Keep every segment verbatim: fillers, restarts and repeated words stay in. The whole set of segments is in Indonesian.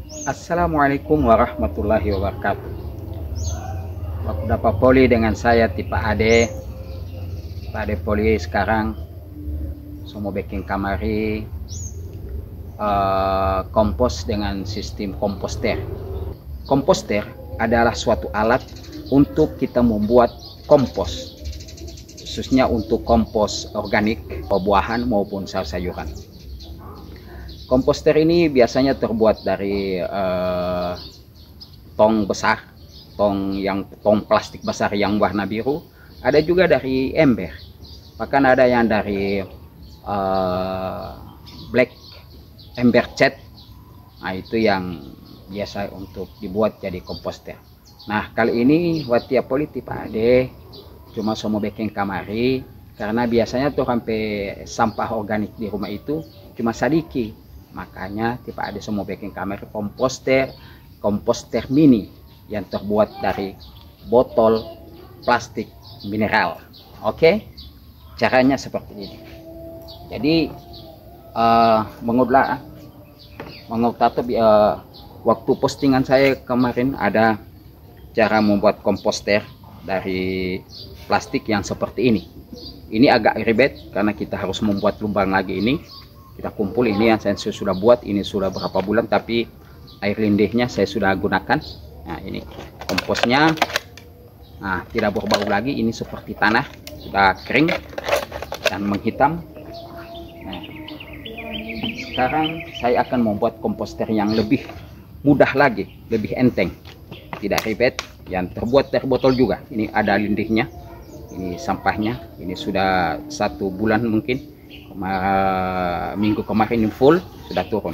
Assalamualaikum warahmatullahi wabarakatuh. Waktu dapat poli dengan saya tipe Ade. Tipe Ade poli sekarang semua bikin kamari uh, kompos dengan sistem komposter. Komposter adalah suatu alat untuk kita membuat kompos, khususnya untuk kompos organik, buah-buahan maupun sayur-sayuran. Komposter ini biasanya terbuat dari uh, tong besar, tong yang tong plastik besar yang warna biru. Ada juga dari ember, bahkan ada yang dari uh, black ember cat. Nah, itu yang biasa untuk dibuat jadi komposter. Nah, kali ini Watia Poli tipe Ade cuma semua bikin kamari, karena biasanya tuh sampai sampah organik di rumah itu cuma sedikit. Makanya tipe Ade semua bikin kamar komposter, komposter mini yang terbuat dari botol plastik mineral. Oke, caranya seperti ini. Jadi uh, mengubah mengubah uh, waktu postingan saya kemarin ada cara membuat komposter dari plastik yang seperti ini. Ini agak ribet karena kita harus membuat lubang lagi ini. Kita kumpul ini yang saya sudah buat, ini sudah berapa bulan, tapi air lindihnya saya sudah gunakan. Nah, ini komposnya, nah tidak berbau lagi, ini seperti tanah, sudah kering dan menghitam. Nah, sekarang saya akan membuat komposter yang lebih mudah lagi, lebih enteng, tidak ribet, yang terbuat dari botol juga. Ini ada lindihnya, ini sampahnya, ini sudah satu bulan mungkin. Minggu kemarin ini full sudah turun.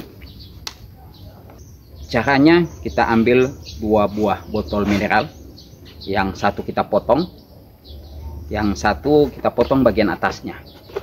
Caranya kita ambil dua buah botol mineral, yang satu kita potong, yang satu kita potong bagian atasnya.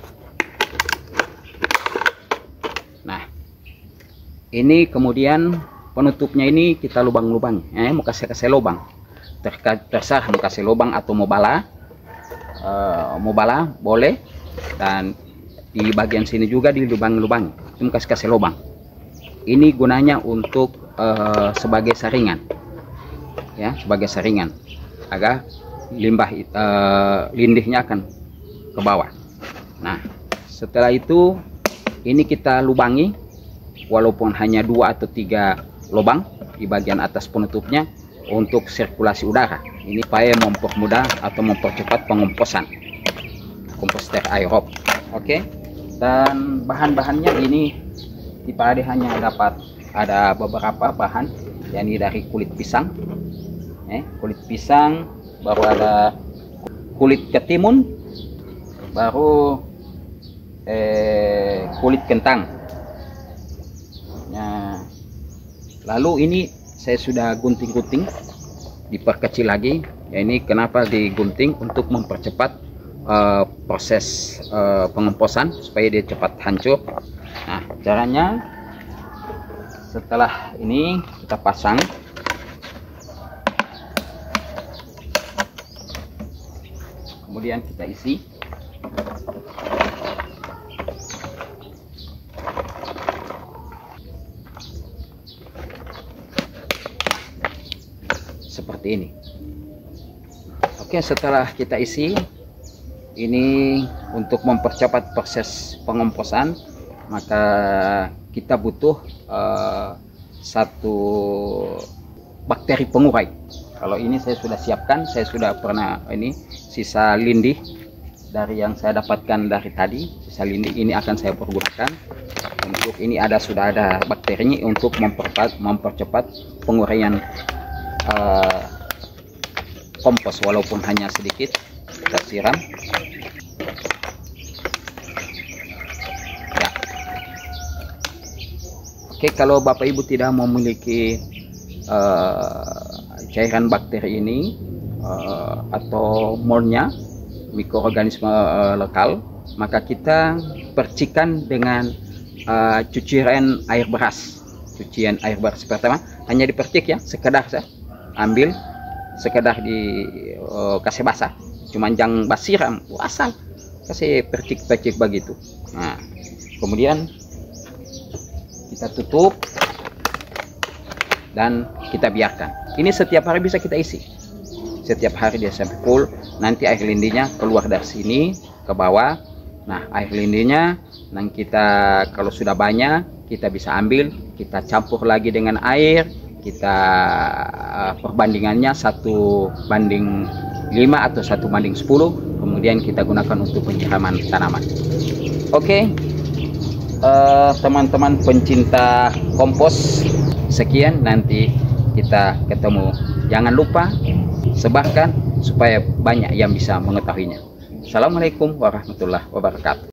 Nah, ini kemudian penutupnya ini kita lubang-lubang, eh, mau kasih kasih lubang, terserah mau kasih lubang atau mau bala, uh, mau bala boleh, dan di bagian sini juga di lubang-lubang itu kasih kasih lubang. Ini gunanya untuk uh, sebagai saringan, ya, sebagai saringan agar limbah uh, lindihnya akan ke bawah. Nah, setelah itu ini kita lubangi walaupun hanya dua atau tiga lubang di bagian atas penutupnya untuk sirkulasi udara. Ini supaya mempermudah atau mempercepat pengomposan komposter aerob. Oke, dan bahan-bahannya ini tipe Ade hanya dapat ada beberapa bahan, yakni dari kulit pisang, eh, kulit pisang, baru ada kulit ketimun, baru eh, kulit kentang. Nah, lalu ini saya sudah gunting-gunting, diperkecil lagi. Ya, ini kenapa digunting? Untuk mempercepat Uh, proses uh, pengomposan supaya dia cepat hancur. Nah, caranya setelah ini kita pasang, kemudian kita isi. Seperti ini. Oke, setelah kita isi, ini untuk mempercepat proses pengomposan, maka kita butuh uh, satu bakteri pengurai. Kalau ini saya sudah siapkan, saya sudah pernah ini sisa lindih dari yang saya dapatkan dari tadi, sisa lindih ini akan saya pergunakan. Untuk ini ada sudah ada bakterinya untuk mempercepat mempercepat penguraian uh, kompos walaupun hanya sedikit. Kita siram. Ya. Oke, kalau Bapak Ibu tidak memiliki uh, cairan bakteri ini uh, atau molnya, mikroorganisme uh, lokal, maka kita percikan dengan uh, cucian air beras. Cucian air beras pertama hanya dipercik, ya, sekedar saya ambil, sekedar di uh, kasih basah. Cuman jangan basiram, asal kasih percik-percik begitu. Nah, kemudian kita tutup. dan kita biarkan. Ini setiap hari bisa kita isi. Setiap hari dia sampai full. Nanti air lindinya keluar dari sini ke bawah. Nah, air lindinya nanti kita kalau sudah banyak kita bisa ambil, kita campur lagi dengan air, kita uh, perbandingannya satu banding lima atau satu banding sepuluh, kemudian kita gunakan untuk penyiraman tanaman. Oke, uh, teman-teman pencinta kompos, sekian, nanti kita ketemu. Jangan lupa sebarkan supaya banyak yang bisa mengetahuinya. Assalamualaikum warahmatullahi wabarakatuh.